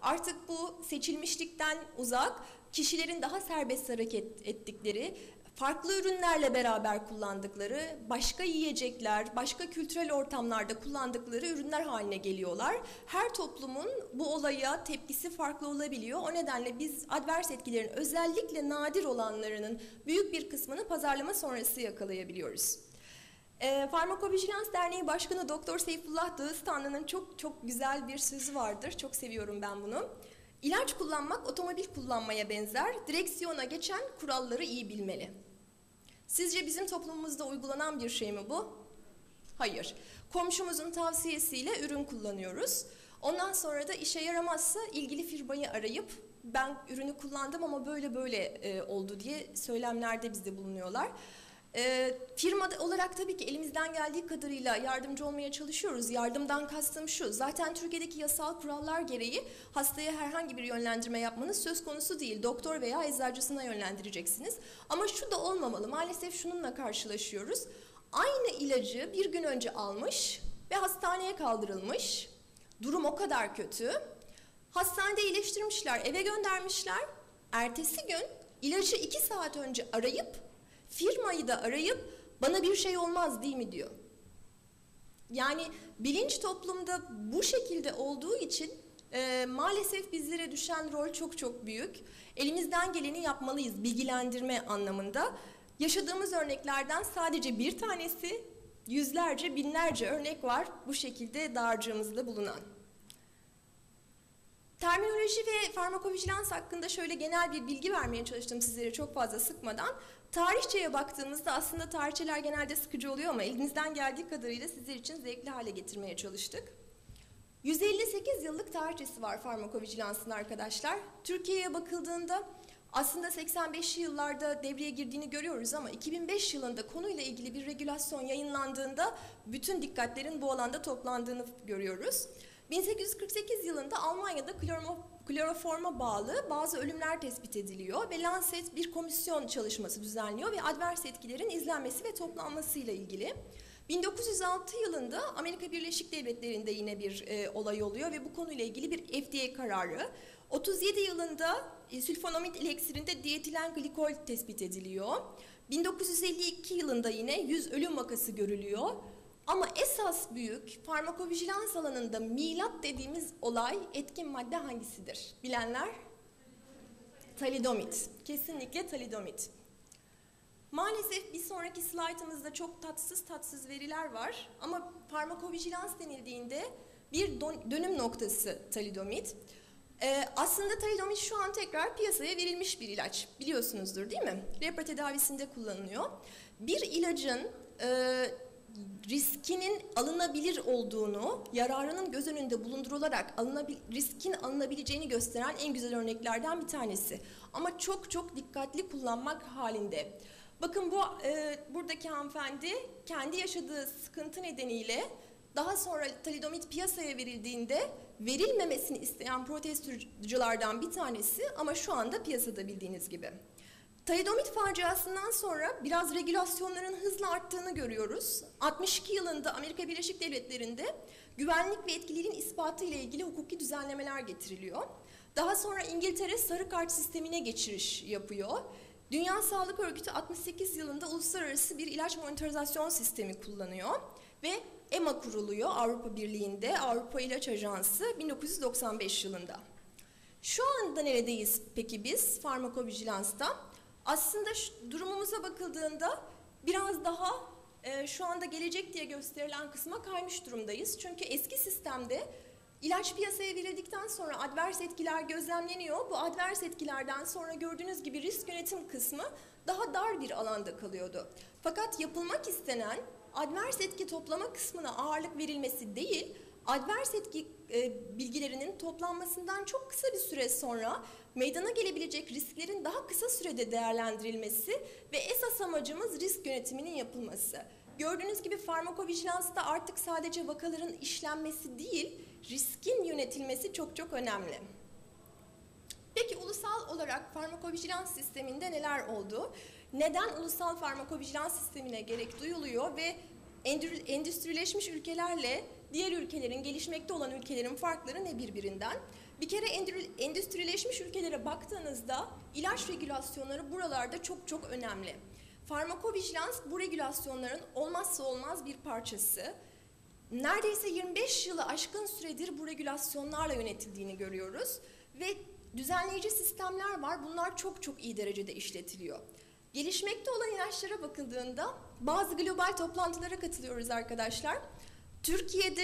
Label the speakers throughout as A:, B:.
A: Artık bu seçilmişlikten uzak, kişilerin daha serbest hareket ettikleri, farklı ürünlerle beraber kullandıkları, başka yiyecekler, başka kültürel ortamlarda kullandıkları ürünler haline geliyorlar. Her toplumun bu olaya tepkisi farklı olabiliyor. O nedenle biz advers etkilerin özellikle nadir olanlarının büyük bir kısmını pazarlama sonrası yakalayabiliyoruz. Farmakovijilans Derneği Başkanı Doktor Seyfullah Dağıstanlı'nın çok güzel bir sözü vardır. Çok seviyorum ben bunu. İlaç kullanmak otomobil kullanmaya benzer. Direksiyona geçen kuralları iyi bilmeli. Sizce bizim toplumumuzda uygulanan bir şey mi bu? Hayır. Komşumuzun tavsiyesiyle ürün kullanıyoruz. Ondan sonra da işe yaramazsa ilgili firmayı arayıp ben ürünü kullandım ama böyle oldu diye söylemlerde bizde bulunuyorlar. Firma olarak tabii ki elimizden geldiği kadarıyla yardımcı olmaya çalışıyoruz. Yardımdan kastım şu, zaten Türkiye'deki yasal kurallar gereği hastaya herhangi bir yönlendirme yapmanız söz konusu değil. Doktor veya eczacısına yönlendireceksiniz. Ama şu da olmamalı, maalesef şununla karşılaşıyoruz. Aynı ilacı bir gün önce almış ve hastaneye kaldırılmış. Durum o kadar kötü. Hastanede iyileştirmişler, eve göndermişler. Ertesi gün ilacı 2 saat önce arayıp, firmayı da arayıp bana bir şey olmaz değil mi diyor. Yani bilinç toplumda bu şekilde olduğu için maalesef bizlere düşen rol çok büyük. Elimizden geleni yapmalıyız bilgilendirme anlamında. Yaşadığımız örneklerden sadece bir tanesi, yüzlerce, binlerce örnek var bu şekilde dağarcığımızda bulunan. Terminoloji ve farmakovijilans hakkında şöyle genel bir bilgi vermeye çalıştım sizlere çok fazla sıkmadan. Tarihçeye baktığımızda aslında tarihçeler genelde sıkıcı oluyor ama elimizden geldiği kadarıyla sizler için zevkli hale getirmeye çalıştık. 158 yıllık tarihçesi var farmakovijilansın arkadaşlar. Türkiye'ye bakıldığında aslında 85'li yıllarda devreye girdiğini görüyoruz ama 2005 yılında konuyla ilgili bir regülasyon yayınlandığında bütün dikkatlerin bu alanda toplandığını görüyoruz. 1848 yılında Almanya'da kloroforma bağlı bazı ölümler tespit ediliyor ve Lancet bir komisyon çalışması düzenliyor ve advers etkilerin izlenmesi ve toplanmasıyla ilgili. 1906 yılında Amerika Birleşik Devletleri'nde yine bir olay oluyor ve bu konuyla ilgili bir FDA kararı. 37 yılında sülfonamid ileksirinde dietilen glikol tespit ediliyor. 1952 yılında yine 100 ölüm vakası görülüyor. Ama esas büyük farmakovijilans alanında milat dediğimiz olay etkin madde hangisidir? Bilenler? Talidomid. Kesinlikle talidomid. Maalesef bir sonraki slaytımızda çok tatsız veriler var ama farmakovijilans denildiğinde bir dönüm noktası talidomid. Aslında talidomid şu an tekrar piyasaya verilmiş bir ilaç. Biliyorsunuzdur değil mi? Lepra tedavisinde kullanılıyor. Bir ilacın riskinin alınabilir olduğunu, yararının göz önünde bulundurularak riskin alınabileceğini gösteren en güzel örneklerden bir tanesi. Ama çok dikkatli kullanmak halinde. Bakın buradaki hanımefendi kendi yaşadığı sıkıntı nedeniyle daha sonra talidomid piyasaya verildiğinde verilmemesini isteyen protestoculardan bir tanesi ama şu anda piyasada bildiğiniz gibi. Talidomid faciasından sonra biraz regülasyonların hızla arttığını görüyoruz. 62 yılında Amerika Birleşik Devletleri'nde güvenlik ve etkilerin ispatı ile ilgili hukuki düzenlemeler getiriliyor. Daha sonra İngiltere sarı kart sistemine geçiş yapıyor. Dünya Sağlık Örgütü 68 yılında uluslararası bir ilaç monitorizasyon sistemi kullanıyor ve EMA kuruluyor Avrupa Birliği'nde, Avrupa İlaç Ajansı 1995 yılında. Şu anda neredeyiz peki biz farmakovijilansta? Aslında durumumuza bakıldığında biraz daha şu anda gelecek diye gösterilen kısma kaymış durumdayız. Çünkü eski sistemde ilaç piyasaya verildikten sonra advers etkiler gözlemleniyor. Bu advers etkilerden sonra gördüğünüz gibi risk yönetim kısmı daha dar bir alanda kalıyordu. Fakat yapılmak istenen advers etki toplama kısmına ağırlık verilmesi değil, advers etki bilgilerinin toplanmasından çok kısa bir süre sonra meydana gelebilecek risklerin daha kısa sürede değerlendirilmesi ve esas amacımız risk yönetiminin yapılması. Gördüğünüz gibi farmakovijilansta artık sadece vakaların işlenmesi değil, riskin yönetilmesi çok önemli. Peki ulusal olarak farmakovijilans sisteminde neler oldu? Neden ulusal farmakovijilans sistemine gerek duyuluyor ve endüstrileşmiş ülkelerle diğer ülkelerin, gelişmekte olan ülkelerin farkları ne birbirinden? Bir kere endüstrileşmiş ülkelere baktığınızda ilaç regülasyonları buralarda çok çok önemli. Farmakovijilans bu regülasyonların olmazsa olmaz bir parçası. Neredeyse 25 yılı aşkın süredir bu regülasyonlarla yönetildiğini görüyoruz ve düzenleyici sistemler var. Bunlar çok çok iyi derecede işletiliyor. Gelişmekte olan ilaçlara bakıldığında bazı global toplantılara katılıyoruz arkadaşlar. Türkiye'de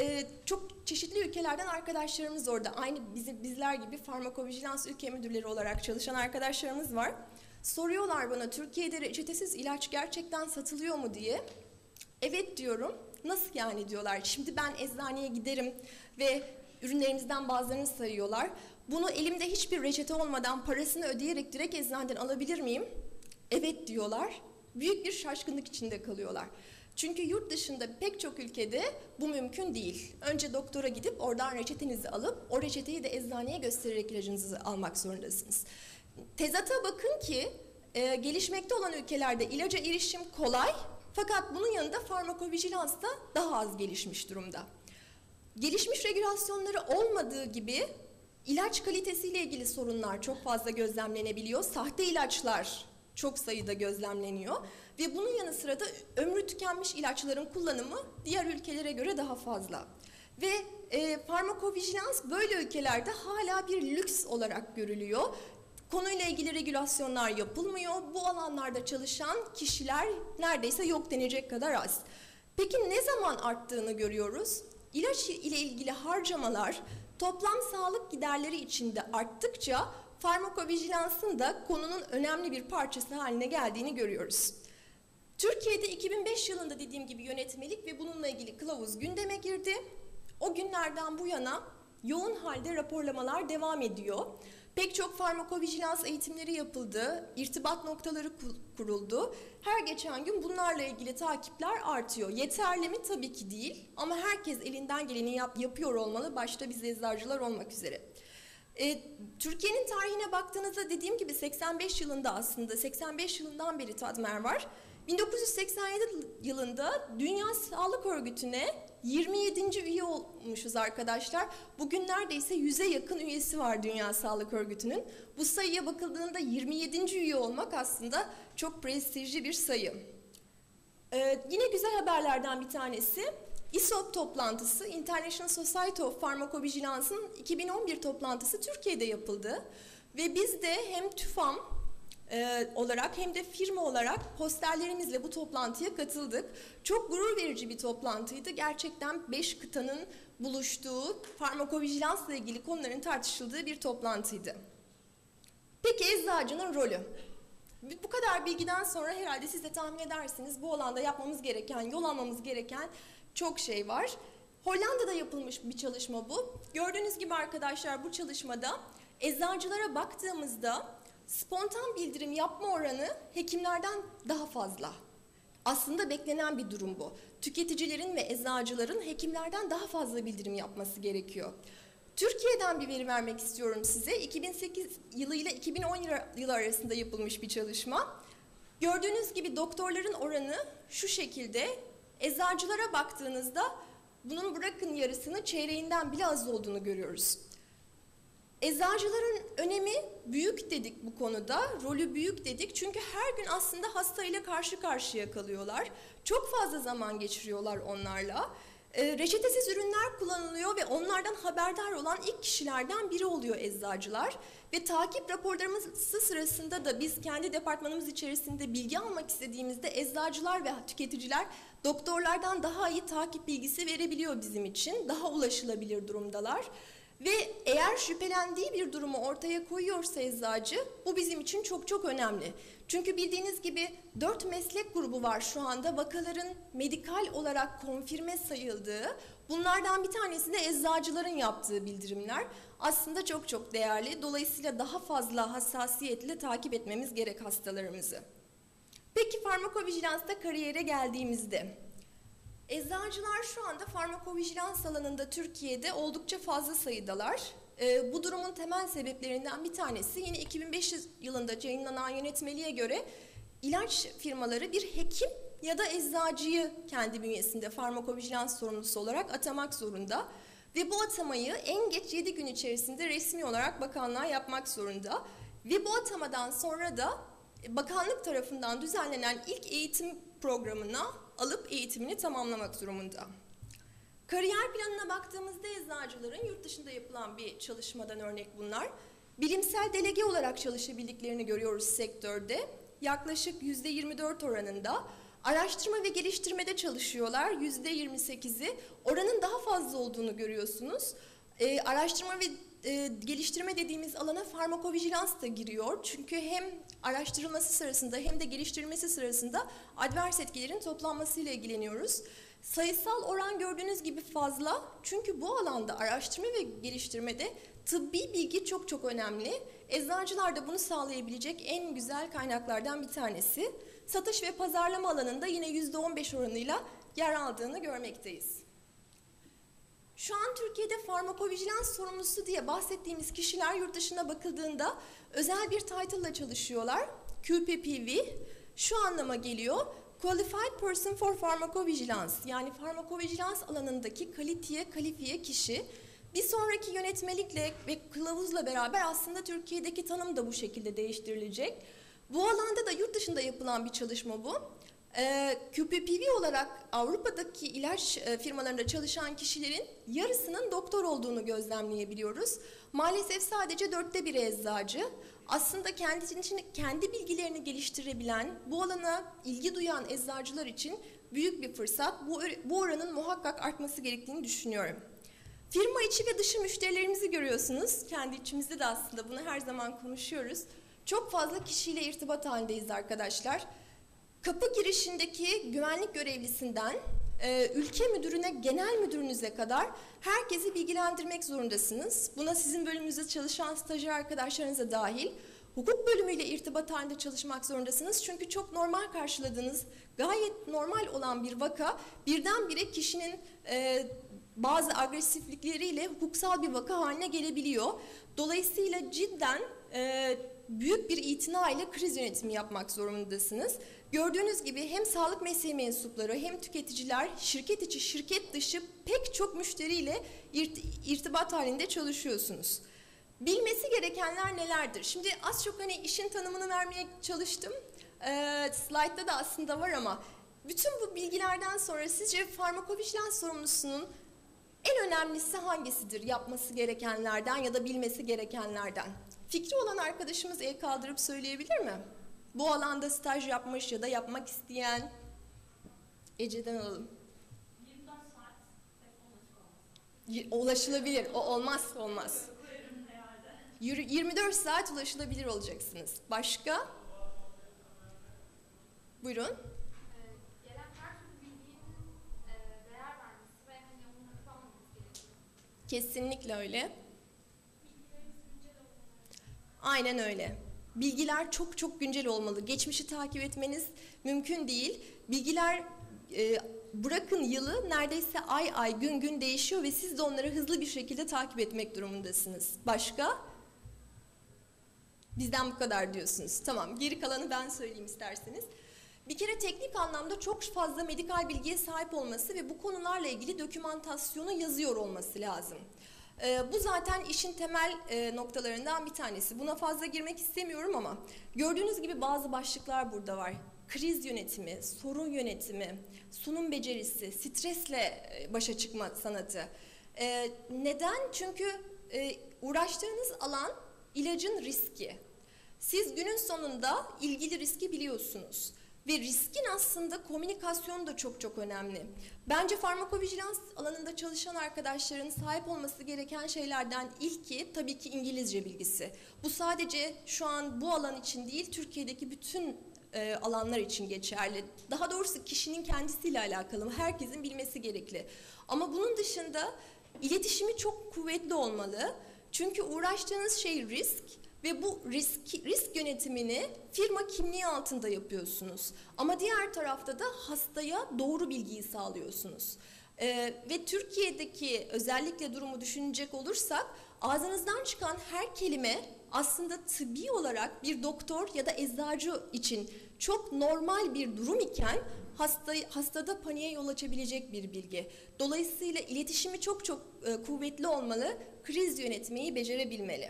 A: çok çeşitli ülkelerden arkadaşlarımız orada. Aynı bizler gibi farmakovijilans ülke müdürleri olarak çalışan arkadaşlarımız var. Soruyorlar bana, Türkiye'de reçetesiz ilaç gerçekten satılıyor mu diye. Evet diyorum. Nasıl yani diyorlar. Şimdi ben eczaneye giderim ve ürünlerimizden bazılarını sayıyorlar. Bunu elimde hiçbir reçete olmadan parasını ödeyerek direkt eczaneden alabilir miyim? Evet diyorlar. Büyük bir şaşkınlık içinde kalıyorlar. Çünkü yurt dışında pek çok ülkede bu mümkün değil. Önce doktora gidip oradan reçetenizi alıp o reçeteyi de eczaneye göstererek ilacınızı almak zorundasınız. Tezata bakın ki gelişmekte olan ülkelerde ilaca erişim kolay, fakat bunun yanında farmakovijilans da daha az gelişmiş durumda. Gelişmiş regülasyonları olmadığı gibi ilaç kalitesiyle ilgili sorunlar çok fazla gözlemlenebiliyor. Sahte ilaçlar çok sayıda gözlemleniyor ve bunun yanı sıra da ömrü tükenmiş ilaçların kullanımı diğer ülkelere göre daha fazla. Ve farmakovijilans böyle ülkelerde hala bir lüks olarak görülüyor. Konuyla ilgili regülasyonlar yapılmıyor. Bu alanlarda çalışan kişiler neredeyse yok denecek kadar az. Peki ne zaman arttığını görüyoruz? İlaç ile ilgili harcamalar toplam sağlık giderleri içinde arttıkça farmakovijilansın da konunun önemli bir parçası haline geldiğini görüyoruz. Türkiye'de 2005 yılında dediğim gibi yönetmelik ve bununla ilgili kılavuz gündeme girdi. O günlerden bu yana yoğun halde raporlamalar devam ediyor. Pek çok farmakovijilans eğitimleri yapıldı, irtibat noktaları kuruldu. Her geçen gün bunlarla ilgili takipler artıyor. Yeterli mi? Tabii ki değil. Ama herkes elinden geleni yapıyor olmalı, başta biz eczacılar olmak üzere. Türkiye'nin tarihine baktığınızda dediğim gibi 85 yılında aslında 85 yılından beri Tadmer var. 1987 yılında Dünya Sağlık Örgütü'ne 27. üye olmuşuz arkadaşlar. Bugün neredeyse 100'e yakın üyesi var Dünya Sağlık Örgütü'nün. Bu sayıya bakıldığında 27. üye olmak aslında çok prestijli bir sayı. Yine güzel haberlerden bir tanesi, ISOP toplantısı, International Society of Pharmacovigilance'ın 2011 toplantısı Türkiye'de yapıldı. Ve biz de hem TÜFAM olarak hem de firma olarak posterlerimizle bu toplantıya katıldık. Çok gurur verici bir toplantıydı. Gerçekten 5 kıtanın buluştuğu, farmakovijilansla ilgili konuların tartışıldığı bir toplantıydı. Peki eczacının rolü? Bu kadar bilgiden sonra herhalde siz de tahmin edersiniz bu alanda yapmamız gereken, yol almamız gereken çok şey var. Hollanda'da yapılmış bir çalışma bu. Gördüğünüz gibi arkadaşlar bu çalışmada eczacılara baktığımızda spontan bildirim yapma oranı hekimlerden daha fazla. Aslında beklenen bir durum bu. Tüketicilerin ve eczacıların hekimlerden daha fazla bildirim yapması gerekiyor. Türkiye'den bir veri vermek istiyorum size. 2008 yılı ile 2010 yılı arasında yapılmış bir çalışma. Gördüğünüz gibi doktorların oranı şu şekilde. Eczacılara baktığınızda bunun bırakın yarısını, çeyreğinden bile az olduğunu görüyoruz. Eczacıların önemi büyük dedik bu konuda, rolü büyük dedik çünkü her gün aslında hastayla karşı karşıya kalıyorlar. Çok fazla zaman geçiriyorlar onlarla. Reçetesiz ürünler kullanılıyor ve onlardan haberdar olan ilk kişilerden biri oluyor eczacılar. Ve takip raporlarımız sırasında da biz kendi departmanımız içerisinde bilgi almak istediğimizde eczacılar ve tüketiciler doktorlardan daha iyi takip bilgisi verebiliyor bizim için. Daha ulaşılabilir durumdalar. Ve eğer şüphelendiği bir durumu ortaya koyuyorsa eczacı, bu bizim için çok çok önemli. Çünkü bildiğiniz gibi 4 meslek grubu var şu anda vakaların medikal olarak konfirme sayıldığı. Bunlardan bir tanesi de eczacıların yaptığı bildirimler. Aslında çok çok değerli. Dolayısıyla daha fazla hassasiyetle takip etmemiz gerek hastalarımızı. Peki farmakovijilansta kariyere geldiğimizde, eczacılar şu anda farmakovijilans alanında Türkiye'de oldukça fazla sayıdalar. Bu durumun temel sebeplerinden bir tanesi yine 2005 yılında yayınlanan yönetmeliğe göre ilaç firmaları bir hekim ya da eczacıyı kendi bünyesinde farmakovijilans sorumlusu olarak atamak zorunda. Ve bu atamayı en geç 7 gün içerisinde resmi olarak bakanlığa yapmak zorunda. Ve bu atamadan sonra da bakanlık tarafından düzenlenen ilk eğitim programına alıp eğitimini tamamlamak durumunda. Kariyer planına baktığımızda eczacıların yurt dışında yapılan bir çalışmadan örnek bunlar. Bilimsel delege olarak çalışabildiklerini görüyoruz sektörde. Yaklaşık %24 oranında. Araştırma ve geliştirmede çalışıyorlar. %28'i. Oranın daha fazla olduğunu görüyorsunuz. Araştırma ve geliştirme dediğimiz alana farmakovijilans da giriyor. Çünkü hem araştırılması sırasında hem de geliştirilmesi sırasında advers etkilerin toplanmasıyla ilgileniyoruz. Sayısal oran gördüğünüz gibi fazla. Çünkü bu alanda araştırma ve geliştirmede tıbbi bilgi çok çok önemli. Eczacılar da bunu sağlayabilecek en güzel kaynaklardan bir tanesi. Satış ve pazarlama alanında yine %15 oranıyla yer aldığını görmekteyiz. Şu an Türkiye'de farmakovijilans sorumlusu diye bahsettiğimiz kişiler yurt dışına bakıldığında özel bir title'la çalışıyorlar. QPPV şu anlama geliyor. Qualified Person for Pharmacovigilance, yani farmakovijilans alanındaki kalifiye kişi. Bir sonraki yönetmelikle ve kılavuzla beraber aslında Türkiye'deki tanım da bu şekilde değiştirilecek. Bu alanda da yurt dışında yapılan bir çalışma bu. QPPV olarak Avrupa'daki ilaç firmalarında çalışan kişilerin yarısının doktor olduğunu gözlemleyebiliyoruz. Maalesef sadece 1/4 eczacı. Aslında kendisinin için kendi bilgilerini geliştirebilen, bu alana ilgi duyan eczacılar için büyük bir fırsat. Bu oranın muhakkak artması gerektiğini düşünüyorum. Firma içi ve dışı müşterilerimizi görüyorsunuz. Kendi içimizde de aslında bunu her zaman konuşuyoruz. Çok fazla kişiyle irtibat halindeyiz arkadaşlar. Kapı girişindeki güvenlik görevlisinden ülke müdürüne, genel müdürünüze kadar herkesi bilgilendirmek zorundasınız. Buna sizin bölümünüzde çalışan stajyer arkadaşlarınız da dahil. Hukuk bölümüyle irtibat halinde çalışmak zorundasınız. Çünkü çok normal karşıladığınız, gayet normal olan bir vaka birdenbire kişinin bazı agresiflikleriyle hukuksal bir vaka haline gelebiliyor. Dolayısıyla cidden büyük bir itina ile kriz yönetimi yapmak zorundasınız. Gördüğünüz gibi hem sağlık mesleği mensupları hem tüketiciler şirket içi şirket dışı pek çok müşteriyle irtibat halinde çalışıyorsunuz. Bilmesi gerekenler nelerdir? Şimdi az çok hani işin tanımını vermeye çalıştım. Slide'da da aslında var ama bütün bu bilgilerden sonra sizce farmakovijilans sorumlusunun en önemlisi hangisidir yapması gerekenlerden ya da bilmesi gerekenlerden? Fikri olan arkadaşımız el kaldırıp söyleyebilir mi? Bu alanda staj yapmış ya da yapmak isteyen Ece'den alalım.
B: 24 saat telefon
A: Ulaşılabilir. O olmazsa olmaz. 24 saat ulaşılabilir olacaksınız. Başka? Buyurun.
B: Gelen her türlü bilginin değer vermesi ve hani onları kullanmamız gerekiyor.
A: Kesinlikle öyle.
B: Bilgilerimiz güncel olmalı.
A: Aynen öyle. Bilgiler çok çok güncel olmalı. Geçmişi takip etmeniz mümkün değil. Bilgiler bırakın yılı neredeyse ay gün gün değişiyor ve siz de onları hızlı bir şekilde takip etmek durumundasınız. Başka? Bizden bu kadar diyorsunuz. Tamam, geri kalanı ben söyleyeyim isterseniz. Bir kere teknik anlamda çok fazla medikal bilgiye sahip olması ve bu konularla ilgili dokümantasyonu yazıyor olması lazım. Bu zaten işin temel noktalarından bir tanesi. Buna fazla girmek istemiyorum ama gördüğünüz gibi bazı başlıklar burada var. Kriz yönetimi, sorun yönetimi, sunum becerisi, stresle başa çıkma sanatı. Neden? Çünkü uğraştığınız alan ilacın riski. Siz günün sonunda ilgili riski biliyorsunuz. Ve riskin aslında komünikasyonu da çok çok önemli. Bence farmakovijilans alanında çalışan arkadaşların sahip olması gereken şeylerden ilki tabii ki İngilizce bilgisi. Bu sadece şu an bu alan için değil, Türkiye'deki bütün alanlar için geçerli. Daha doğrusu kişinin kendisiyle alakalı, herkesin bilmesi gerekli. Ama bunun dışında iletişimi çok kuvvetli olmalı. Çünkü uğraştığınız şey risk. Ve bu risk yönetimini firma kimliği altında yapıyorsunuz. Ama diğer tarafta da hastaya doğru bilgiyi sağlıyorsunuz. Ve Türkiye'deki özellikle durumu düşünecek olursak Ağzınızdan çıkan her kelime aslında tıbbi olarak bir doktor ya da eczacı için çok normal bir durum iken hastada paniğe yol açabilecek bir bilgi. Dolayısıyla iletişimi çok kuvvetli olmalı, kriz yönetmeyi becerebilmeli.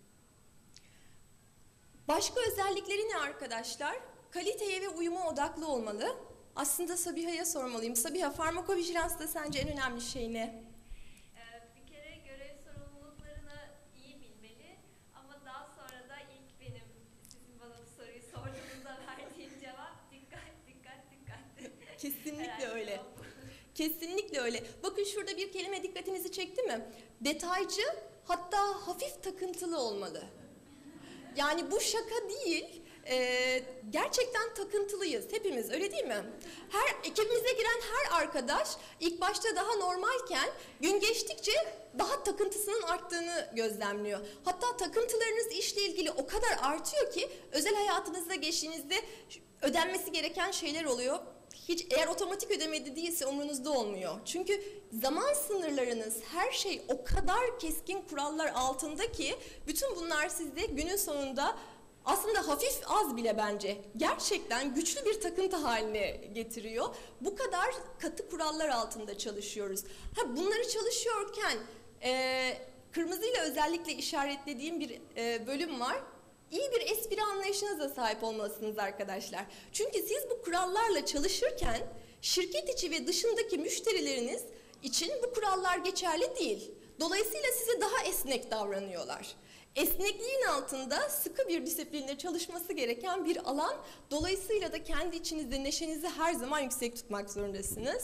A: Başka özellikleri ne arkadaşlar? Kaliteye ve uyuma odaklı olmalı. Aslında Sabiha'ya sormalıyım. Sabiha, farmakovijilansta sence en önemli şey ne?
B: Bir kere görev sorumluluklarını iyi bilmeli ama daha sonra da ilk benim sizin bana bu soruyu sorduğunuzda verdiğim cevap dikkat.
A: Kesinlikle
B: Herhalde
A: öyle.
B: o.
A: Kesinlikle öyle. Bakın şurada bir kelime dikkatinizi çekti mi? Detaycı, hatta hafif takıntılı olmalı. Yani bu şaka değil. Gerçekten takıntılıyız hepimiz, öyle değil mi? Ekibimize giren her arkadaş ilk başta daha normalken gün geçtikçe daha takıntısının arttığını gözlemliyor. Hatta takıntılarınız işle ilgili o kadar artıyor ki özel hayatınızda geçtiğinizde ödenmesi gereken şeyler oluyor. Hiç eğer otomatik ödemede değilse umrunuzda olmuyor. Çünkü zaman sınırlarınız, her şey o kadar keskin kurallar altında ki bütün bunlar sizde günün sonunda aslında hafif az bile bence gerçekten güçlü bir takıntı haline getiriyor. Bu kadar katı kurallar altında çalışıyoruz. Bunları çalışıyorken kırmızıyla özellikle işaretlediğim bir bölüm var. İyi bir espri anlayışınıza sahip olmalısınız arkadaşlar. Çünkü siz bu kurallarla çalışırken şirket içi ve dışındaki müşterileriniz için bu kurallar geçerli değil. Dolayısıyla size daha esnek davranıyorlar. Esnekliğin altında sıkı bir disiplinle çalışması gereken bir alan. Dolayısıyla da kendi içinizde neşenizi her zaman yüksek tutmak zorundasınız.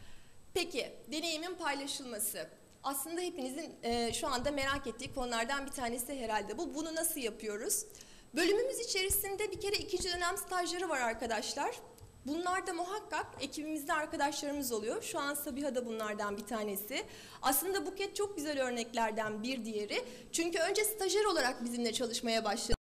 A: Peki, deneyimin paylaşılması. Aslında hepinizin şu anda merak ettiği konulardan bir tanesi herhalde bu. Bunu nasıl yapıyoruz? Bölümümüz içerisinde bir kere 2. dönem stajları var arkadaşlar. Bunlar da muhakkak ekibimizde arkadaşlarımız oluyor. Şu an Sabiha da bunlardan bir tanesi. Aslında Buket çok güzel örneklerden bir diğeri. Çünkü önce stajyer olarak bizimle çalışmaya başladı.